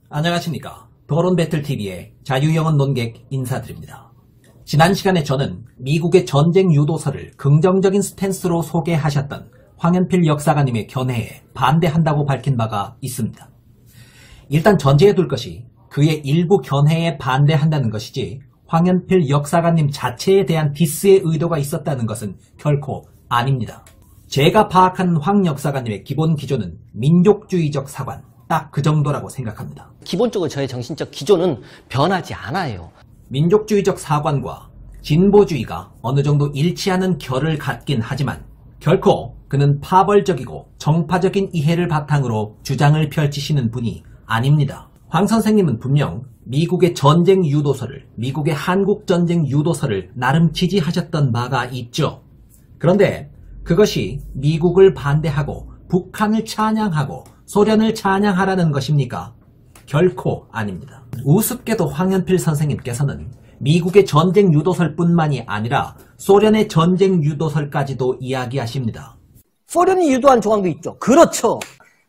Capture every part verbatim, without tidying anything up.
안녕하십니까. 토론배틀티비의 자유영혼 논객 인사드립니다. 지난 시간에 저는 미국의 전쟁 유도서를 긍정적인 스탠스로 소개하셨던 황현필 역사가님의 견해에 반대한다고 밝힌 바가 있습니다. 일단 전제해 둘 것이 그의 일부 견해에 반대한다는 것이지 황현필 역사가님 자체에 대한 디스의 의도가 있었다는 것은 결코 아닙니다. 제가 파악한 황 역사가님의 기본 기조는 민족주의적 사관, 딱 그 정도라고 생각합니다. 기본적으로 저의 정신적 기조는 변하지 않아요. 민족주의적 사관과 진보주의가 어느 정도 일치하는 결을 갖긴 하지만 결코 그는 파벌적이고 정파적인 이해를 바탕으로 주장을 펼치시는 분이 아닙니다. 황 선생님은 분명 미국의 전쟁 유도서를, 미국의 한국전쟁 유도서를 나름 지지하셨던 바가 있죠. 그런데 그것이 미국을 반대하고 북한을 찬양하고 소련을 찬양하라는 것입니까? 결코 아닙니다. 우습게도 황현필 선생님께서는 미국의 전쟁 유도설 뿐만이 아니라 소련의 전쟁 유도설까지도 이야기하십니다. 소련이 유도한 조항도 있죠. 그렇죠.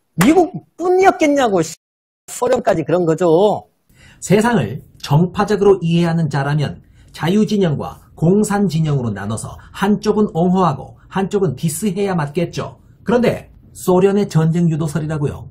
미국뿐이었겠냐고. 소련까지 그런 거죠. 세상을 정파적으로 이해하는 자라면 자유진영과 공산진영으로 나눠서 한쪽은 옹호하고 한쪽은 디스해야 맞겠죠. 그런데 소련의 전쟁 유도설이라고요.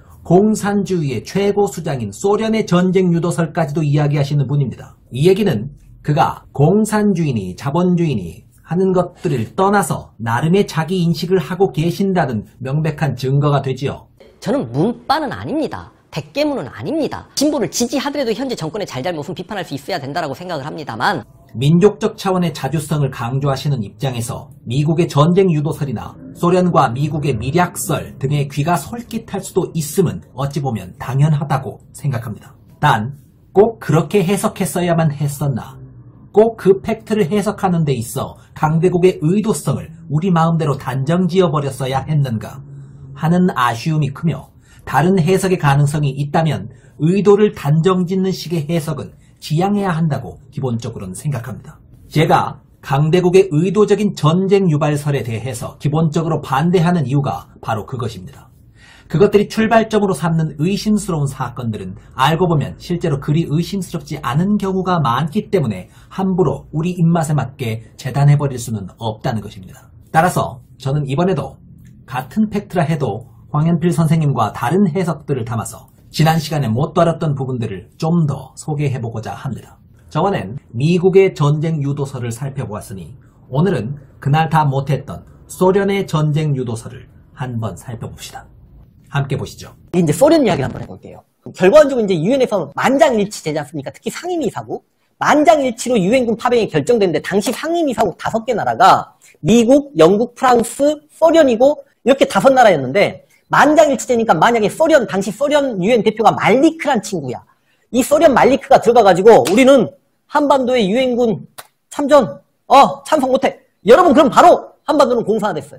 공산주의의 최고 수장인 소련의 전쟁 유도설까지도 이야기하시는 분입니다. 이 얘기는 그가 공산주의니 자본주의니 하는 것들을 떠나서 나름의 자기 인식을 하고 계신다는 명백한 증거가 되지요. 저는 문빠는 아닙니다. 대깨문은 아닙니다. 진보를 지지하더라도 현재 정권의 잘잘못은 비판할 수 있어야 된다고 생각을 합니다만 민족적 차원의 자주성을 강조하시는 입장에서 미국의 전쟁 유도설이나 소련과 미국의 미략설 등의 귀가 솔깃할 수도 있음은 어찌 보면 당연하다고 생각합니다. 단 꼭 그렇게 해석했어야만 했었나? 꼭 그 팩트를 해석하는 데 있어 강대국의 의도성을 우리 마음대로 단정지어버렸어야 했는가 하는 아쉬움이 크며 다른 해석의 가능성이 있다면 의도를 단정짓는 식의 해석은 지양해야 한다고 기본적으로는 생각합니다. 제가 강대국의 의도적인 전쟁 유발설에 대해서 기본적으로 반대하는 이유가 바로 그것입니다. 그것들이 출발점으로 삼는 의심스러운 사건들은 알고 보면 실제로 그리 의심스럽지 않은 경우가 많기 때문에 함부로 우리 입맛에 맞게 재단해버릴 수는 없다는 것입니다. 따라서 저는 이번에도 같은 팩트라 해도 황현필 선생님과 다른 해석들을 담아서 지난 시간에 못 다뤘던 부분들을 좀 더 소개해보고자 합니다. 저번엔 미국의 전쟁 유도서를 살펴보았으니 오늘은 그날 다 못했던 소련의 전쟁 유도서를 한번 살펴봅시다. 함께 보시죠. 이제 소련 이야기를 한번 해볼게요. 결과적으로 이제 유엔에서 만장일치 되지 않습니까? 특히 상임이사국. 만장일치로 유엔군 파병이 결정됐는데 당시 상임이사국 다섯 개 나라가 미국, 영국, 프랑스, 소련이고 이렇게 다섯 나라였는데 만장일치되니까 만약에 소련, 당시 소련 유엔 대표가 말리크란 친구야. 이 소련 말리크가 들어가가지고 우리는 한반도의 유엔군 참전, 어, 참석 못해. 여러분 그럼 바로 한반도는 공산화됐어요.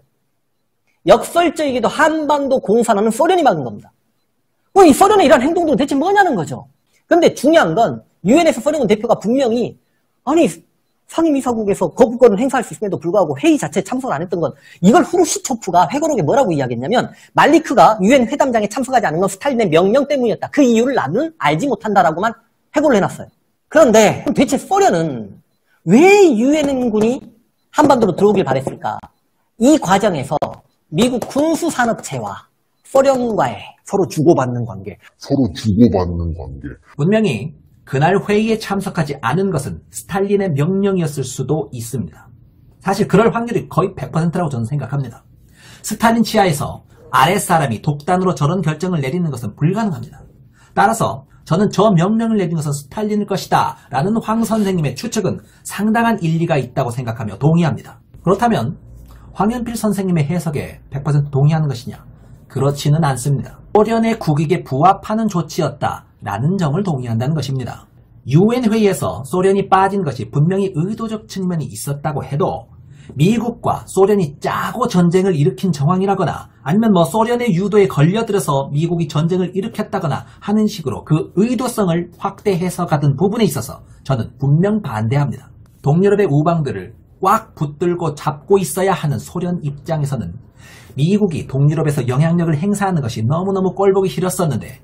역설적이기도 한반도 공산화는 소련이 막은 겁니다. 뭐 이 소련의 이러한 행동들은 대체 뭐냐는 거죠. 근데 중요한 건 유엔에서 소련군 대표가 분명히 아니 상임이사국에서 거부권을 행사할 수 있음에도 불구하고 회의 자체에 참석을 안 했던 건 이걸 후르시초프가 회고록에 뭐라고 이야기했냐면 말리크가 유엔 회담장에 참석하지 않은 건 스탈린의 명령 때문이었다. 그 이유를 나는 알지 못한다라고만 회고를 해놨어요. 그런데 그럼 대체 소련은 왜 유엔군이 한반도로 들어오길 바랬을까? 이 과정에서 미국 군수산업체와 소련과의 서로 주고받는 관계 서로 주고받는 관계 분명히 그날 회의에 참석하지 않은 것은 스탈린의 명령이었을 수도 있습니다. 사실 그럴 확률이 거의 백 퍼센트라고 저는 생각합니다. 스탈린 치하에서 아랫사람이 독단으로 저런 결정을 내리는 것은 불가능합니다. 따라서 저는 저 명령을 내린 것은 스탈린일 것이다 라는 황 선생님의 추측은 상당한 일리가 있다고 생각하며 동의합니다. 그렇다면 황현필 선생님의 해석에 백 퍼센트 동의하는 것이냐? 그렇지는 않습니다. 소련의 국익에 부합하는 조치였다 라는 점을 동의한다는 것입니다. 유엔 회의에서 소련이 빠진 것이 분명히 의도적 측면이 있었다고 해도 미국과 소련이 짜고 전쟁을 일으킨 정황이라거나 아니면 뭐 소련의 유도에 걸려들어서 미국이 전쟁을 일으켰다거나 하는 식으로 그 의도성을 확대해서 가던 부분에 있어서 저는 분명 반대합니다. 동유럽의 우방들을 꽉 붙들고 잡고 있어야 하는 소련 입장에서는 미국이 동유럽에서 영향력을 행사하는 것이 너무너무 꼴보기 싫었었는데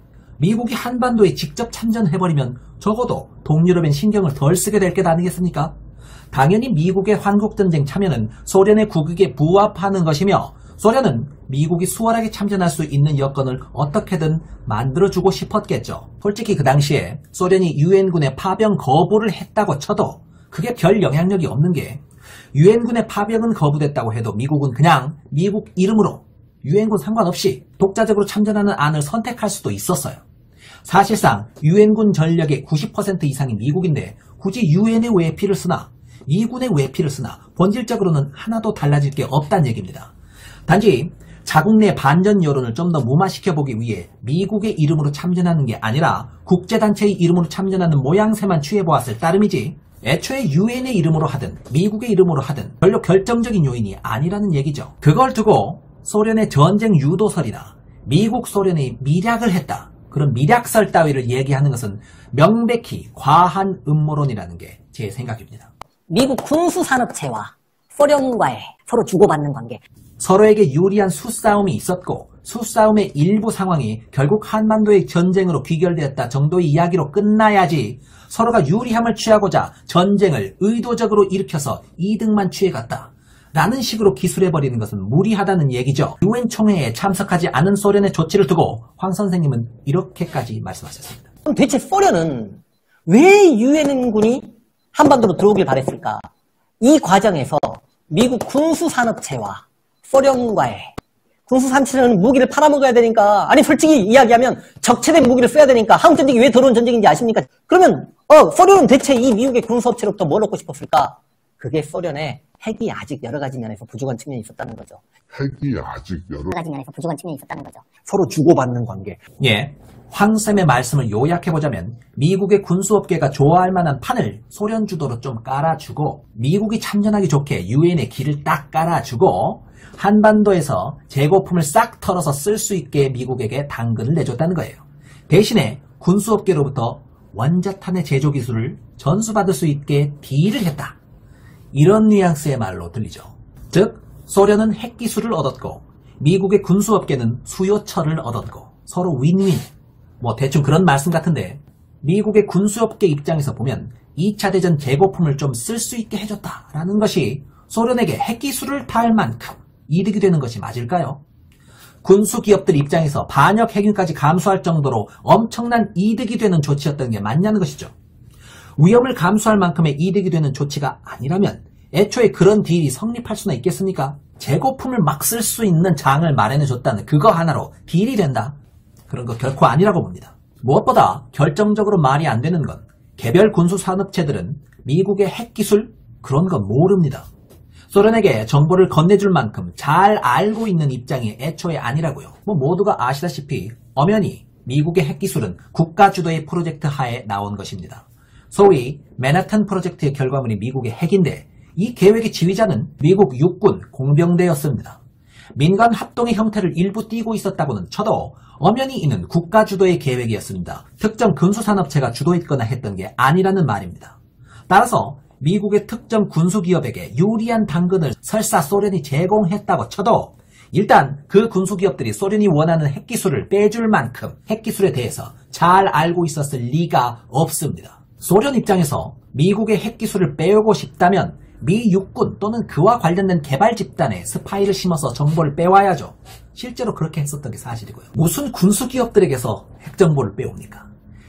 미국이 한반도에 직접 참전해버리면 적어도 동유럽엔 신경을 덜 쓰게 될 게 아니겠습니까? 당연히 미국의 환국전쟁 참여는 소련의 국익에 부합하는 것이며 소련은 미국이 수월하게 참전할 수 있는 여건을 어떻게든 만들어주고 싶었겠죠. 솔직히 그 당시에 소련이 유엔군의 파병 거부를 했다고 쳐도 그게 별 영향력이 없는 게 유엔군의 파병은 거부됐다고 해도 미국은 그냥 미국 이름으로 유엔군 상관없이 독자적으로 참전하는 안을 선택할 수도 있었어요. 사실상 유엔군 전력의 구십 퍼센트 이상이 미국인데 굳이 유엔에 왜 피를 쓰나 미군에 왜 피를 쓰나 본질적으로는 하나도 달라질 게 없다는 얘기입니다. 단지 자국 내 반전 여론을 좀 더 무마시켜보기 위해 미국의 이름으로 참전하는 게 아니라 국제단체의 이름으로 참전하는 모양새만 취해보았을 따름이지 애초에 유엔의 이름으로 하든 미국의 이름으로 하든 별로 결정적인 요인이 아니라는 얘기죠. 그걸 두고 소련의 전쟁 유도설이나 미국 소련이 미략을 했다. 그런 미략설 따위를 얘기하는 것은 명백히 과한 음모론이라는 게 제 생각입니다. 미국 군수산업체와 소련과의 서로 주고받는 관계. 서로에게 유리한 수싸움이 있었고 수싸움의 일부 상황이 결국 한반도의 전쟁으로 귀결되었다 정도의 이야기로 끝나야지 서로가 유리함을 취하고자 전쟁을 의도적으로 일으켜서 이득만 취해갔다. 라는 식으로 기술해버리는 것은 무리하다는 얘기죠. 유엔 총회에 참석하지 않은 소련의 조치를 두고 황 선생님은 이렇게까지 말씀하셨습니다. 그럼 대체 소련은 왜 유엔군이 한반도로 들어오길 바랬을까? 이 과정에서 미국 군수산업체와 소련과의 군수산업체는 무기를 팔아먹어야 되니까 아니 솔직히 이야기하면 적체된 무기를 써야 되니까 한국전쟁이 왜 더러운 전쟁인지 아십니까? 그러면 어 소련은 대체 이 미국의 군수업체로부터 뭘 얻고 싶었을까? 그게 소련의 핵이 아직 여러 가지 면에서 부족한 측면이 있었다는 거죠. 핵이 아직 여러 가지 면에서 부족한 측면이 있었다는 거죠. 서로 주고받는 관계. 예, 황쌤의 말씀을 요약해보자면 미국의 군수업계가 좋아할 만한 판을 소련 주도로 좀 깔아주고 미국이 참전하기 좋게 유엔에 길을 딱 깔아주고 한반도에서 재고품을 싹 털어서 쓸 수 있게 미국에게 당근을 내줬다는 거예요. 대신에 군수업계로부터 원자탄의 제조 기술을 전수받을 수 있게 딜을 했다. 이런 뉘앙스의 말로 들리죠. 즉 소련은 핵기술을 얻었고 미국의 군수업계는 수요처를 얻었고 서로 윈윈. 뭐 대충 그런 말씀 같은데 미국의 군수업계 입장에서 보면 이 차 대전 재고품을 좀 쓸 수 있게 해줬다라는 것이 소련에게 핵기술을 탈 만큼 이득이 되는 것이 맞을까요? 군수기업들 입장에서 반역 핵융까지 감수할 정도로 엄청난 이득이 되는 조치였던 게 맞냐는 것이죠. 위험을 감수할 만큼의 이득이 되는 조치가 아니라면 애초에 그런 딜이 성립할 수나 있겠습니까? 재고품을 막 쓸 수 있는 장을 마련해줬다는 그거 하나로 딜이 된다? 그런 거 결코 아니라고 봅니다. 무엇보다 결정적으로 말이 안 되는 건 개별 군수산업체들은 미국의 핵기술 그런 건 모릅니다. 소련에게 정보를 건네줄 만큼 잘 알고 있는 입장이 애초에 아니라고요. 뭐 모두가 아시다시피 엄연히 미국의 핵기술은 국가 주도의 프로젝트 하에 나온 것입니다. 소위 맨하탄 프로젝트의 결과물이 미국의 핵인데 이 계획의 지휘자는 미국 육군 공병대였습니다. 민간 합동의 형태를 일부 띠고 있었다고는 쳐도 엄연히 이는 국가 주도의 계획이었습니다. 특정 군수산업체가 주도했거나 했던 게 아니라는 말입니다. 따라서 미국의 특정 군수기업에게 유리한 당근을 설사 소련이 제공했다고 쳐도 일단 그 군수기업들이 소련이 원하는 핵기술을 빼줄 만큼 핵기술에 대해서 잘 알고 있었을 리가 없습니다. 소련 입장에서 미국의 핵기술을 빼오고 싶다면 미 육군 또는 그와 관련된 개발 집단에 스파이를 심어서 정보를 빼와야죠. 실제로 그렇게 했었던 게 사실이고요. 무슨 군수기업들에게서 핵정보를 빼옵니까?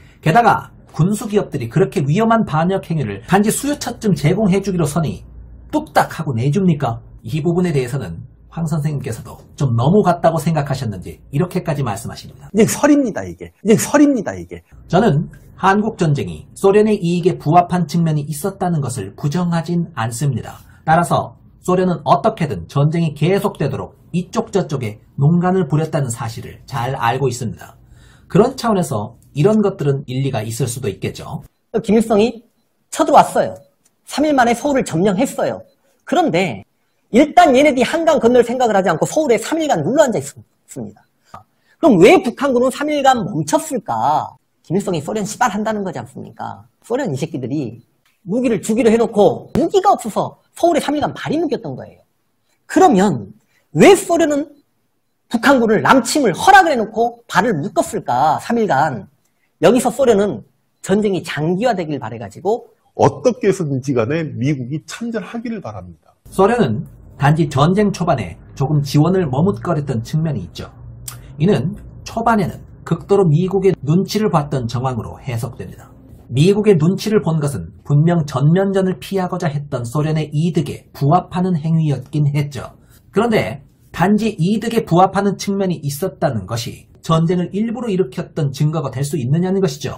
게다가 군수기업들이 그렇게 위험한 반역 행위를 단지 수요처쯤 제공해주기로 서니 뚝딱 하고 내줍니까? 이 부분에 대해서는 황 선생님께서도 좀 넘어갔다고 생각하셨는지 이렇게까지 말씀하십니다. 이제 설입니다 이게. 이제 설입니다 이게. 저는 한국전쟁이 소련의 이익에 부합한 측면이 있었다는 것을 부정하진 않습니다. 따라서 소련은 어떻게든 전쟁이 계속되도록 이쪽 저쪽에 농간을 부렸다는 사실을 잘 알고 있습니다. 그런 차원에서 이런 것들은 일리가 있을 수도 있겠죠. 김일성이 쳐들어왔어요. 삼 일 만에 서울을 점령했어요. 그런데 일단 얘네들이 한강 건널 생각을 하지 않고 서울에 삼 일간 눌러앉아 있습니다. 그럼 왜 북한군은 삼 일간 멈췄을까? 김일성이 소련 시발한다는 거지 않습니까? 소련 이 새끼들이 무기를 주기로 해놓고 무기가 없어서 서울에 삼 일간 발이 묶였던 거예요. 그러면 왜 소련은 북한군을 남침을 허락을 해놓고 발을 묶었을까? 삼 일간. 여기서 소련은 전쟁이 장기화되길 바라가지고 어떻게 해서든지 간에 미국이 참전하기를 바랍니다. 소련은 단지 전쟁 초반에 조금 지원을 머뭇거렸던 측면이 있죠. 이는 초반에는 극도로 미국의 눈치를 봤던 정황으로 해석됩니다. 미국의 눈치를 본 것은 분명 전면전을 피하고자 했던 소련의 이득에 부합하는 행위였긴 했죠. 그런데 단지 이득에 부합하는 측면이 있었다는 것이 전쟁을 일부러 일으켰던 증거가 될 수 있느냐는 것이죠.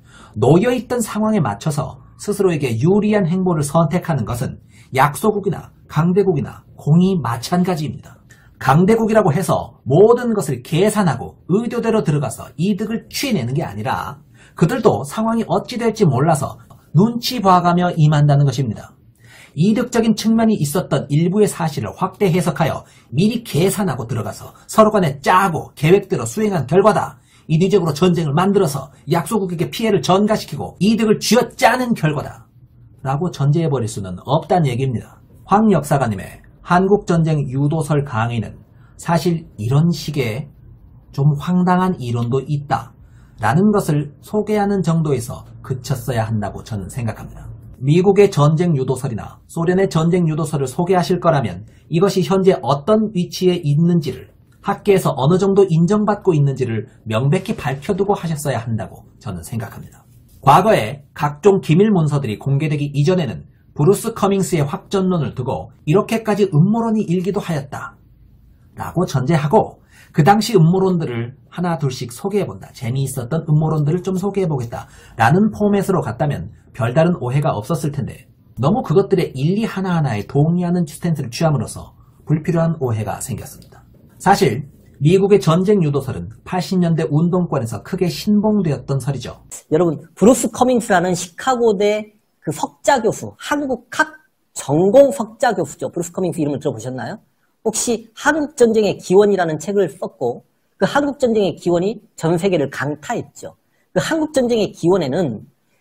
놓여있던 상황에 맞춰서 스스로에게 유리한 행보를 선택하는 것은 약소국이나 강대국이나 공이 마찬가지입니다. 강대국이라고 해서 모든 것을 계산하고 의도대로 들어가서 이득을 취해내는 게 아니라 그들도 상황이 어찌 될지 몰라서 눈치 봐가며 임한다는 것입니다. 이득적인 측면이 있었던 일부의 사실을 확대 해석하여 미리 계산하고 들어가서 서로 간에 짜고 계획대로 수행한 결과다. 인위적으로 전쟁을 만들어서 약소국에게 피해를 전가시키고 이득을 쥐어짜는 결과다. 라고 전제해버릴 수는 없다는 얘기입니다. 황 역사가님의 한국전쟁 유도설 강의는 사실 이런 식의 좀 황당한 이론도 있다 라는 것을 소개하는 정도에서 그쳤어야 한다고 저는 생각합니다. 미국의 전쟁 유도설이나 소련의 전쟁 유도설을 소개하실 거라면 이것이 현재 어떤 위치에 있는지를 학계에서 어느 정도 인정받고 있는지를 명백히 밝혀두고 하셨어야 한다고 저는 생각합니다. 과거에 각종 기밀 문서들이 공개되기 이전에는 브루스 커밍스의 확전론을 두고 이렇게까지 음모론이 일기도 하였다 라고 전제하고 그 당시 음모론들을 하나 둘씩 소개해본다. 재미있었던 음모론들을 좀 소개해보겠다 라는 포맷으로 갔다면 별다른 오해가 없었을 텐데 너무 그것들의 일리 하나하나에 동의하는 스탠스를 취함으로써 불필요한 오해가 생겼습니다. 사실 미국의 전쟁 유도설은 팔십 년대 운동권에서 크게 신봉되었던 설이죠. 여러분 브루스 커밍스라는 시카고대 그 석자 교수, 한국학 전공 석자 교수죠. 브루스 커밍스 이름을 들어보셨나요? 혹시 한국전쟁의 기원이라는 책을 썼고 그 한국전쟁의 기원이 전 세계를 강타했죠. 그 한국전쟁의 기원에는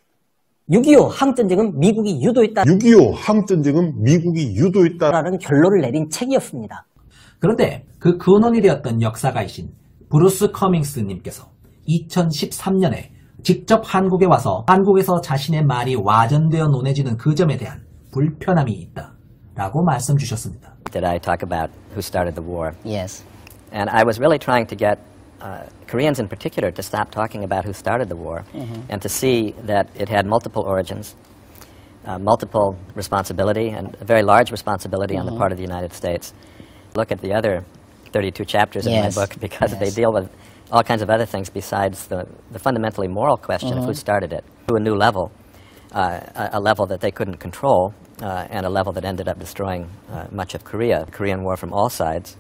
육이오 한국전쟁은 미국이 유도했다. 육이오 한국전쟁은 미국이 유도했다. 라는 결론을 내린 책이었습니다. 그런데 그 근원이 되었던 역사가이신 브루스 커밍스님께서 이천십삼 년에 직접 한국에 와서 한국에서 자신의 말이 와전되어 논해지는 그 점에 대한 불편함이 있다 라고 말씀 주셨습니다. Did I talk about who started the war? Yes. And I was really trying to get uh, Koreans in particular to stop talking about who started the war mm-hmm. and to see that it had multiple origins, uh, multiple responsibility, and a very large responsibility mm-hmm. on the part of the United States. Look at the other thirty-two chapters yes. in my book because yes. they deal with all kinds of other things besides the, the fundamentally moral question mm-hmm. of who started it to a new level, uh, a, a level that they couldn't control uh, and a level that ended up destroying uh, much of Korea. The Korean War from all sides,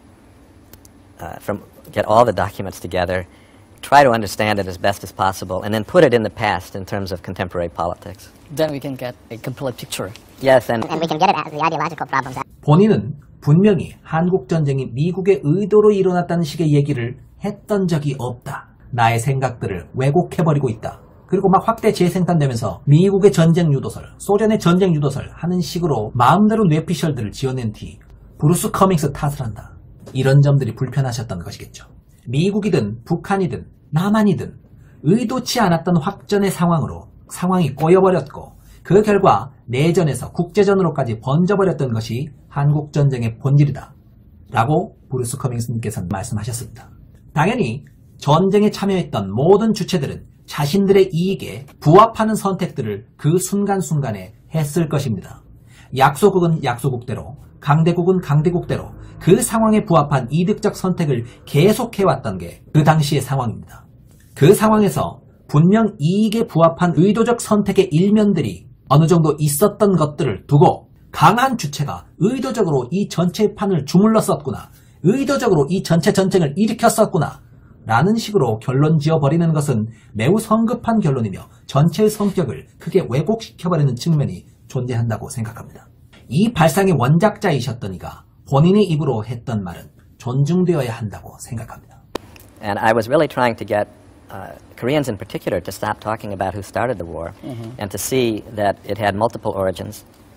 uh, from get all the documents together, try to understand it as best as possible, and then put it in the past in terms of contemporary politics. Then we can get a complete picture. Yes, and, and we can get it at the ideological problems. 본인은 분명히 한국전쟁이 미국의 의도로 일어났다는 식의 얘기를 했던 적이 없다. 나의 생각들을 왜곡해버리고 있다. 그리고 막 확대 재생산되면서 미국의 전쟁 유도설, 소련의 전쟁 유도설 하는 식으로 마음대로 뇌피셜들을 지어낸 뒤 브루스 커밍스 탓을 한다. 이런 점들이 불편하셨던 것이겠죠. 미국이든 북한이든 남한이든 의도치 않았던 확전의 상황으로 상황이 꼬여버렸고 그 결과 내전에서 국제전으로까지 번져버렸던 것이 한국전쟁의 본질이다 라고 브루스 커밍스님께서는 말씀하셨습니다. 당연히 전쟁에 참여했던 모든 주체들은 자신들의 이익에 부합하는 선택들을 그 순간순간에 했을 것입니다. 약소국은 약소국대로, 강대국은 강대국대로 그 상황에 부합한 이득적 선택을 계속해왔던 게 그 당시의 상황입니다. 그 상황에서 분명 이익에 부합한 의도적 선택의 일면들이 어느 정도 있었던 것들을 두고 강한 주체가 의도적으로 이 전체 판을 주물렀었구나, 의도적으로 이 전체 전쟁을 일으켰었구나 라는 식으로 결론 지어버리는 것은 매우 성급한 결론이며 전체의 성격을 크게 왜곡시켜버리는 측면이 존재한다고 생각합니다. 이 발상의 원작자이셨던 이가 본인의 입으로 했던 말은 존중되어야 한다고 생각합니다. And I was really trying to get uh, Koreans in particular to stop talking about who started the war mm-hmm. and to see that it had multiple origins,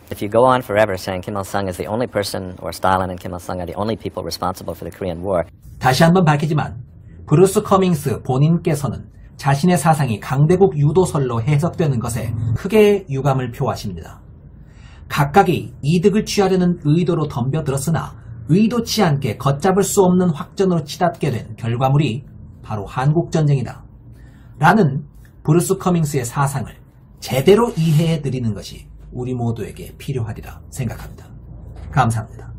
If you go on forever saying Kim Il-sung is the only person, or Stalin and Kim Il-sung are the only people responsible for the Korean War, 다시 한번 밝히지만 브루스 커밍스 본인께서는 자신의 사상이 강대국 유도설로 해석되는 것에 크게 유감을 표하십니다. 각각이 이득을 취하려는 의도로 덤벼들었으나 의도치 않게 걷잡을 수 없는 확전으로 치닫게 된 결과물이 바로 한국전쟁이다. 라는 브루스 커밍스의 사상을 제대로 이해해드리는 것이 우리 모두에게 필요하리라 생각합니다. 감사합니다.